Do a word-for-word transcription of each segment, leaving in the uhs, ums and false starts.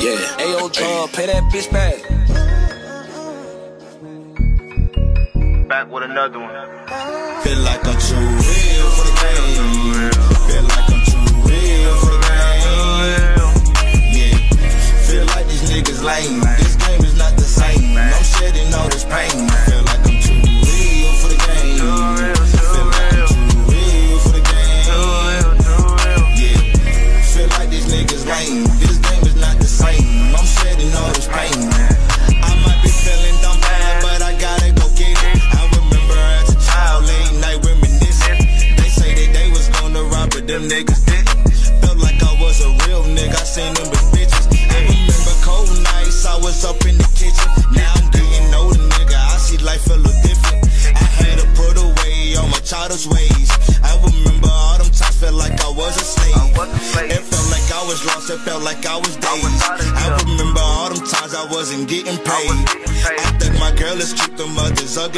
Yeah, Ayo Drug, pay that bitch back. Back with another one. Feel like I'm too real for the game. Feel like I'm too real for the game. Yeah, feel like these niggas lame. This game is not the same. I'm shedding all this pain. Feel like I'm too real for the game. Feel like I'm too real for the game. Yeah, feel like these niggas lame. This game is not the same. I'm shedding all this pain. I might be feeling dumb bad, but I gotta go get it. I remember as a child, late night reminiscing. They say that they was gonna rob, but them niggas didn't. Felt like I was a real nigga, I seen them with bitches. I remember cold nights, I was up in the kitchen. Now I'm getting older, nigga, I see life a little different. I had to put away all my childish ways. I remember all them times, felt like I was a slave. It felt like I was lost, it felt like I was dazed. I remember all them times I wasn't getting paid. I think my girl is cute, the mother's ugly.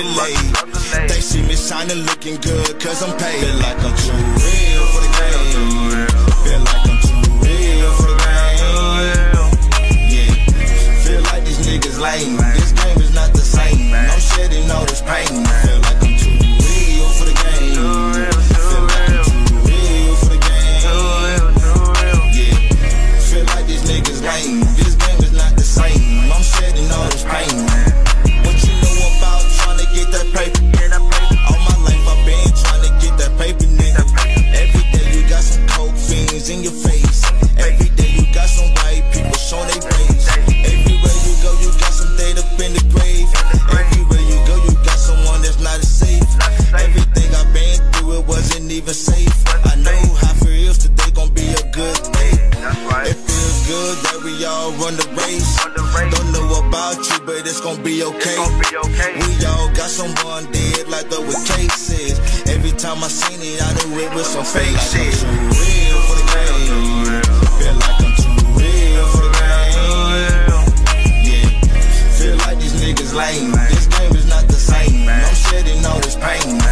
They see me shining, looking good, cause I'm paid. Feel like I'm too real for the game. Feel like I'm too real for the game. Yeah, feel like these niggas lame. This game is not the same. I'm shedding all this pain. Feel like I'm too real for the game. Feel like I'm too real for the game. Yeah, feel like these niggas lame. This game is not the same. I'm shedding all this pain. What you know about trying to get that paper? All my life I've been trying to get that paper, nigga. Every day you got some coke fiends in your face. Every day you got some white people showing their face. Everywhere you go you got some dead up in the grave. Everywhere you go you got someone that's not as safe. Everything I've been through, it wasn't even safe. I know how it feels, today gon' be a good day. It feels good that we all run the race. Don't know about you, but it's gon' be okay. We all got someone dead like the with cases. Every time I seen it, I knew it was some fake shit. Feel like I'm too real for the game. Feel like I'm too real for the game. Yeah, feel like these niggas lame. This game is not the same. I'm shedding all this pain.